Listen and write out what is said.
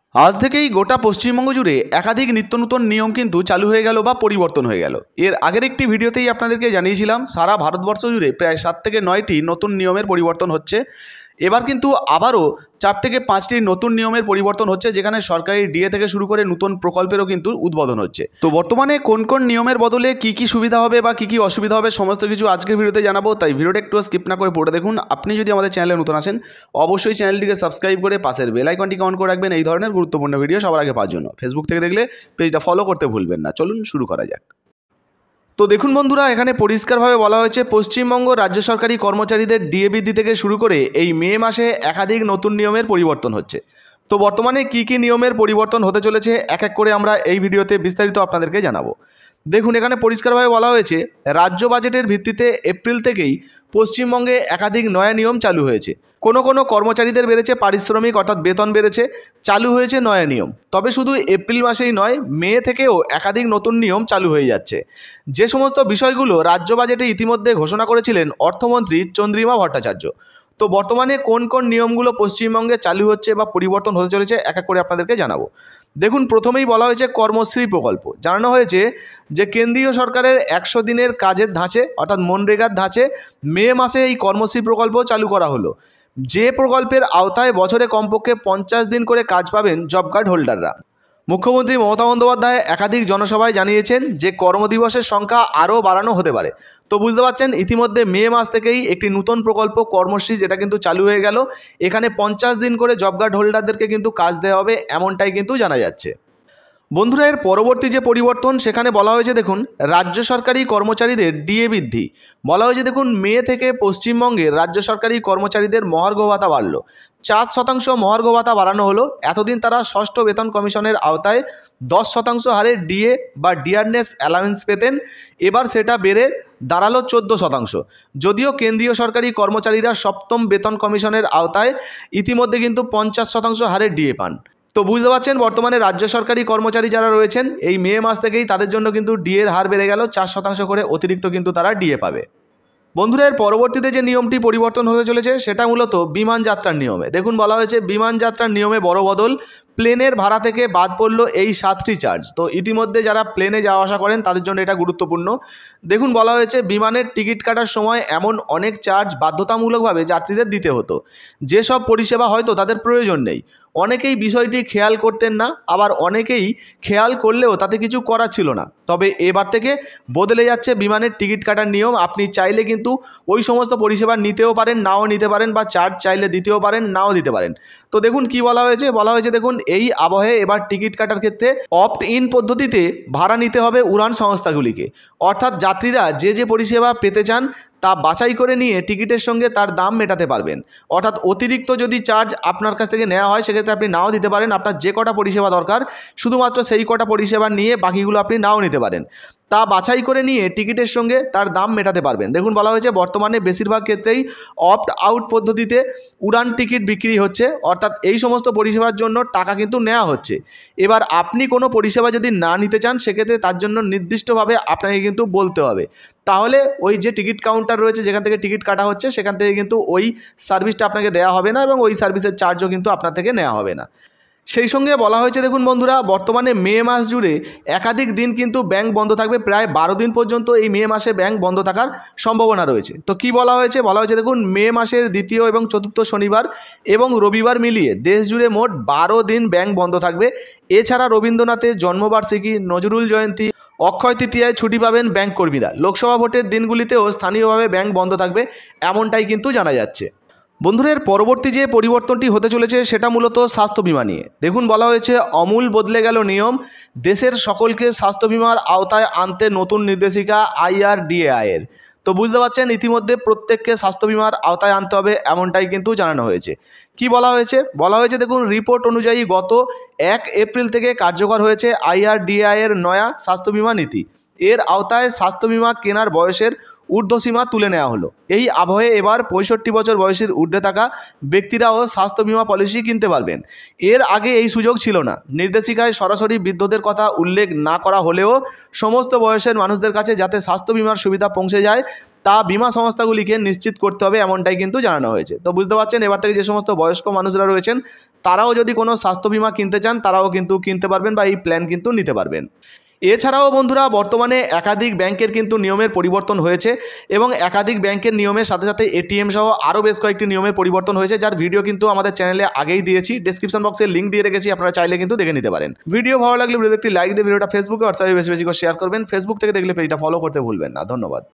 আজ থেকেই গোটা পশ্চিমবঙ্গ জুড়ে একাধিক নিত্য নতুন নিয়ম কিন্তু চালু হয়ে গেল বা পরিবর্তন হয়ে গেল। এর আগের একটি ভিডিওতেই আপনাদেরকে জানিয়েছিলাম সারা ভারতবর্ষ জুড়ে প্রায় 7 থেকে 9টি নতুন নিয়মের পরিবর্তন হচ্ছে। এবার কিন্তু আবারও 4 থেকে 5টি নতুন নিয়মের পরিবর্তন হচ্ছে, যেখানে সরকারি ডিএ থেকে শুরু করে নতুন প্রকল্পেরও কিন্তু উদ্বোধন হচ্ছে। তো বর্তমানে কোন কোন নিয়মের বদলে কি কি সুবিধা হবে বা কি কি অসুবিধা হবে সমস্ত কিছু আজকের ভিডিওতে জানাবো, তাই ভিডিওটা একটু স্কিপ না করে পুরোটা দেখুন। আপনি যদি আমাদের চ্যানেলে নতুন আসেন অবশ্যই চ্যানেলটিকে সাবস্ক্রাইব করে পাশের বেল আইকনটিকে অন করে রাখবেন এই ধরনের গুরুত্বপূর্ণ ভিডিও সবার আগে পাওয়ার জন্য। ফেসবুক থেকে দেখলে পেজটা ফলো করতে ভুলবেন না। চলুন শুরু করা যাক। তো দেখুন বন্ধুরা, এখানে পরিষ্কারভাবে বলা হয়েছে পশ্চিমবঙ্গ রাজ্য সরকারি কর্মচারীদের ডিএ বৃদ্ধি থেকে শুরু করে এই মে মাসে একাধিক নতুন নিয়মের পরিবর্তন হচ্ছে। তো বর্তমানে কি কি নিয়মের পরিবর্তন হতে চলেছে এক এক করে আমরা এই ভিডিওতে বিস্তারিত আপনাদেরকে জানাবো। দেখুন, এখানে পরিষ্কারভাবে বলা হয়েছে রাজ্য বাজেটের ভিত্তিতে এপ্রিল থেকেই পশ্চিমবঙ্গে একাধিক নয়া নিয়ম চালু হয়েছে। কোনো কোনো কর্মচারীদের বেড়েছে পারিশ্রমিক অর্থাৎ বেতন বেড়েছে, চালু হয়েছে নয়া নিয়ম। তবে শুধু এপ্রিল মাসেই নয়, মে থেকেও একাধিক নতুন নিয়ম চালু হয়ে যাচ্ছে। যে সমস্ত বিষয়গুলো রাজ্য বাজেটে ইতিমধ্যে ঘোষণা করেছিলেন অর্থমন্ত্রী চন্দ্রিমা ভট্টাচার্য। তো বর্তমানে কোন কোন নিয়মগুলো পশ্চিমবঙ্গে চালু হচ্ছে বা পরিবর্তন হতে চলেছে এক এক করে আপনাদেরকে জানাবো। দেখুন, প্রথমেই বলা হয়েছে কর্মশ্রী প্রকল্প। জানানো হয়েছে যে কেন্দ্রীয় সরকারের 100 দিনের কাজের ধাঁচে অর্থাৎ মনরেগার ধাঁচে মে মাসে এই কর্মশ্রী প্রকল্প চালু করা হলো। যে প্রকল্পের আওতায় বছরে কমপক্ষে 50 দিন করে কাজ পাবেন জব কার্ড হোল্ডাররা। মুখ্যমন্ত্রী মমতা বন্দ্যোপাধ্যায় একাধিক জনসভায় জানিয়েছেন যে কর্মদিবসের সংখ্যা আরও বাড়ানো হতে পারে। তো বুঝতে পারছেন ইতিমধ্যে মে মাস থেকেই একটি নতুন প্রকল্প কর্মশ্রী যেটা কিন্তু চালু হয়ে গেল। এখানে 50 দিন করে জব কার্ড হোল্ডারদেরকে কিন্তু কাজ দেওয়া হবে, এমনটাই কিন্তু জানা যাচ্ছে। বন্ধুরা, এর পরবর্তী যে পরিবর্তন সেখানে বলা হয়েছে দেখুন রাজ্য সরকারি কর্মচারীদের ডিএ বৃদ্ধি। বলা হয়েছে দেখুন মে থেকে পশ্চিমবঙ্গের রাজ্য সরকারি কর্মচারীদের মহার্ঘ ভাতা বাড়ল। 4% মহার্ঘ ভাতা বাড়ানো হলো। এতদিন তারা ষষ্ঠ বেতন কমিশনের আওতায় 10% হারে ডিএ বা ডিয়ারনেস অ্যালাউন্স পেতেন, এবার সেটা বেড়ে দাঁড়ালো 14%। যদিও কেন্দ্রীয় সরকারি কর্মচারীরা সপ্তম বেতন কমিশনের আওতায় ইতিমধ্যে কিন্তু 50% হারে ডিএ পান। তো বুঝতে পারছেন বর্তমানে রাজ্য সরকারি কর্মচারী যারা রয়েছেন এই মে মাস থেকেই তাদের জন্য কিন্তু ডিএর হার বেড়ে গেল 4% করে অতিরিক্ত কিন্তু তারা ডিএ পাবে। বন্ধুরা, এর পরবর্তীতে যে নিয়মটি পরিবর্তন হতে চলেছে সেটা মূলত বিমান যাত্রার নিয়মে। দেখুন, বলা হয়েছে বিমান যাত্রার নিয়মে বড় বদল। প্লেনের ভাড়া থেকে বাদ পড়লো এই 7টি চার্জ। তো ইতিমধ্যে যারা প্লেনে যাওয়া আসা করেন তাদের জন্য এটা গুরুত্বপূর্ণ। দেখুন, বলা হয়েছে বিমানের টিকিট কাটার সময় এমন অনেক চার্জ বাধ্যতামূলকভাবে যাত্রীদের দিতে হতো, যেসব পরিষেবা হয়তো তাদের প্রয়োজন নেই। অনেকেই বিষয়টি খেয়াল করতেন না, আবার অনেকেই খেয়াল করলেও তাতে কিছু করার ছিল না। তবে এবার থেকে বদলে যাচ্ছে বিমানের টিকিট কাটার নিয়ম। আপনি চাইলে কিন্তু ওই সমস্ত পরিষেবা নিতেও পারেন, নাও নিতে পারেন, বা চার্জ চাইলে দিতেও পারেন, নাও দিতে পারেন। তো দেখুন কি বলা হয়েছে দেখুন এই আবহে এবার টিকিট কাটার ক্ষেত্রে অপ্ট ইন পদ্ধতিতে ভাড়া নিতে হবে উড়ান সংস্থাগুলিকে। অর্থাৎ যাত্রীরা যে যে পরিষেবা পেতে চান তা বাছাই করে নিয়ে টিকিটের সঙ্গে তার দাম মেটাতে পারবেন। অর্থাৎ অতিরিক্ত যদি চার্জ আপনার কাছ থেকে নেওয়া হয় সেক্ষেত্রে আপনি নাও দিতে পারেন। আপনার যে কটা পরিষেবা দরকার শুধুমাত্র সেই কটা পরিষেবা নিয়ে বাকিগুলো আপনি নাও নিতে পারেন। তা বাছাই করে নিয়ে টিকিটের সঙ্গে তার দাম মেটাতে পারবেন। দেখুন, বলা হয়েছে বর্তমানে বেশিরভাগ ক্ষেত্রেই অপ্ট আউট পদ্ধতিতে উড়ান টিকিট বিক্রি হচ্ছে, অর্থাৎ এই সমস্ত পরিষেবার জন্য টাকা কিন্তু নেওয়া হচ্ছে। এবার আপনি কোনো পরিষেবা যদি না নিতে চান সেক্ষেত্রে তার জন্য নির্দিষ্টভাবে আপনাকে কিন্তু বলতে হবে। তাহলে ওই যে টিকিট কাউন্টার রয়েছে যেখান থেকে টিকিট কাটা হচ্ছে সেখান থেকে কিন্তু ওই সার্ভিসটা আপনাকে দেওয়া হবে না এবং ওই সার্ভিসের চার্জও কিন্তু আপনার থেকে নেওয়া হবে না। সেই সঙ্গে বলা হয়েছে দেখুন বন্ধুরা, বর্তমানে মে মাস জুড়ে একাধিক দিন কিন্তু ব্যাংক বন্ধ থাকবে। প্রায় 12 দিন পর্যন্ত এই মে মাসে ব্যাংক বন্ধ থাকার সম্ভাবনা রয়েছে। তো কি বলা হয়েছে দেখুন মে মাসের দ্বিতীয় এবং চতুর্থ শনিবার এবং রবিবার মিলিয়ে দেশ জুড়ে মোট 12 দিন ব্যাংক বন্ধ থাকবে। এছাড়া রবীন্দ্রনাথের জন্মবার্ষিকী, নজরুল জয়ন্তী, অক্ষয় তৃতীয়ায় ছুটি পাবেন ব্যাংক কর্মীরা। লোকসভা ভোটের দিনগুলিতেও স্থানীয়ভাবে ব্যাংক বন্ধ থাকবে, এমনটাই কিন্তু জানা যাচ্ছে। বন্ধুরা, এর পরবর্তী যে পরিবর্তনটি হতে চলেছে সেটা মূলত স্বাস্থ্য বিমা নিয়ে। দেখুন, বলা হয়েছে আমূল বদলে গেল নিয়ম। দেশের সকলকে স্বাস্থ্য বিমার আওতায় আনতে নতুন নির্দেশিকা IRDAI এর। তো বুঝতে পারছেন ইতিমধ্যে প্রত্যেককে স্বাস্থ্য বিমার আওতায় আনতে হবে, এমনটাই কিন্তু জানানো হয়েছে। কি বলা হয়েছে দেখুন রিপোর্ট অনুযায়ী গত 1 এপ্রিল থেকে কার্যকর হয়েছে IRDAI এর নয়া স্বাস্থ্য বিমা নীতি। এর আওতায় স্বাস্থ্য বিমা কেনার বয়সের ঊর্ধ্বসীমা তুলে নেওয়া হলো। এই আবহে এবার 65 বছর বয়সের ঊর্ধ্বে থাকা ব্যক্তিরাও স্বাস্থ্য বীমা পলিসি কিনতে পারবেন। এর আগে এই সুযোগ ছিল না। নির্দেশিকায় সরাসরি বৃদ্ধদের কথা উল্লেখ না করা হলেও সমস্ত বয়সের মানুষদের কাছে যাতে স্বাস্থ্য বীমার সুবিধা পৌঁছে যায় তা বীমা সংস্থাগুলিকে নিশ্চিত করতে হবে, এমনটাই কিন্তু জানানো হয়েছে। তো বুঝতে পারছেন, এবার থেকে যে সমস্ত বয়স্ক মানুষরা রয়েছেন তারাও যদি কোনো স্বাস্থ্য বীমা কিনতে চান তারাও কিন্তু কিনতে পারবেন বা এই প্ল্যান কিন্তু নিতে পারবেন। এছাড়াও বন্ধুরা, বর্তমানে একাধিক ব্যাংকের কিন্তু নিয়মের পরিবর্তন হয়েছে এবং একাধিক ব্যাংকের নিয়মের সাথে সাথে এটিএম সহ আরও বেশ কয়েকটি নিয়মের পরিবর্তন হয়েছে, যার ভিডিও কিন্তু আমাদের চ্যানেলে আগেই দিয়েছি। ডেসক্রিপশন বক্সে লিঙ্ক দিয়ে রেখেছি, আপনারা চাইলে কিন্তু দেখে নিতে পারেন। ভিডিও ভালো লাগলে ভিডিওতে একটি লাইক দিয়ে ভিডিওটা ফেসবুকে হোয়াটসঅ্যাপে বেশি বেশি করে শেয়ার করবেন। ফেসবুক থেকে দেখলে পেজটা ফলো করতে ভুলবেন না। ধন্যবাদ।